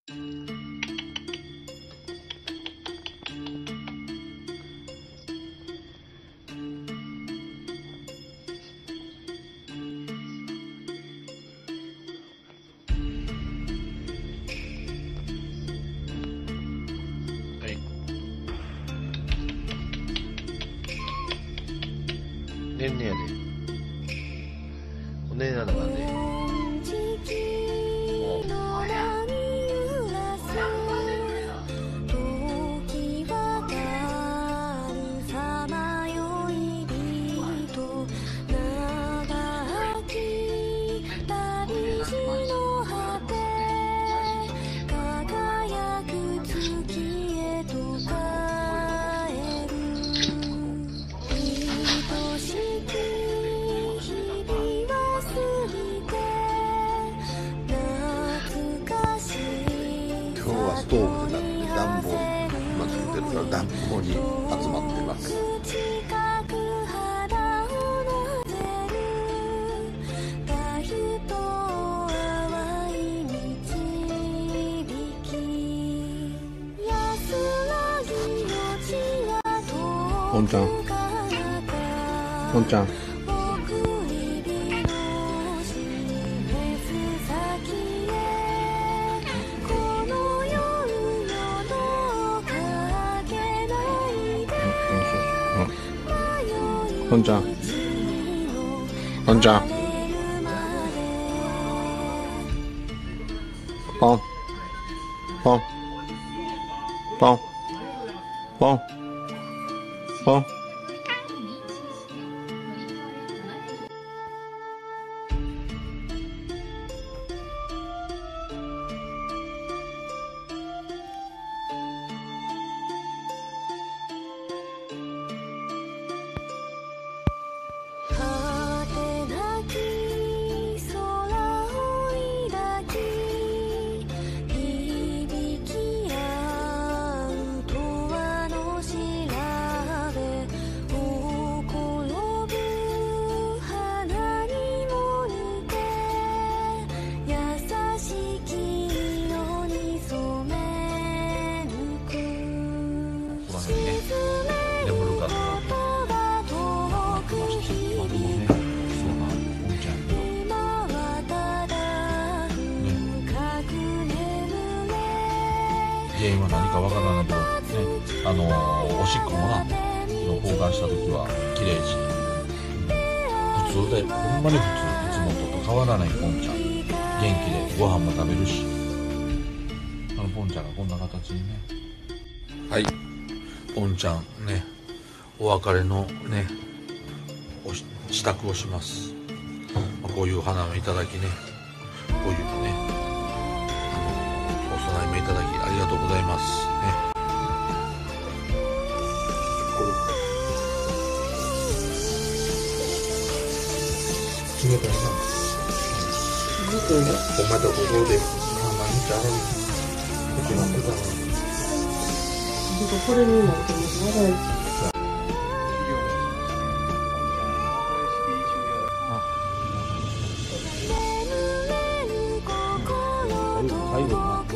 ねんねやで。おねえなのがね。もう。今日はストーブでなくて暖房今つけてるから暖房に集まってます。ポンちゃん、ポンちゃん。ポンちゃん、ポンちゃん、ポン、ポン、ポン、ポン、ポン。原因は何かわからないけどね、おしっこもな交換した時は綺麗し、普通でほんまに普通、いつもと変わらないポンちゃん、元気でご飯も食べるし、ポンちゃんがこんな形にね、はいポンちゃんね、お別れのね支度をします。こういう花をいただきね、こういうのねお供えもいただきありがとうございますね。冷たいな。お前とここで毎日洗う。こっち待ってたの。これになっても長い。最後にな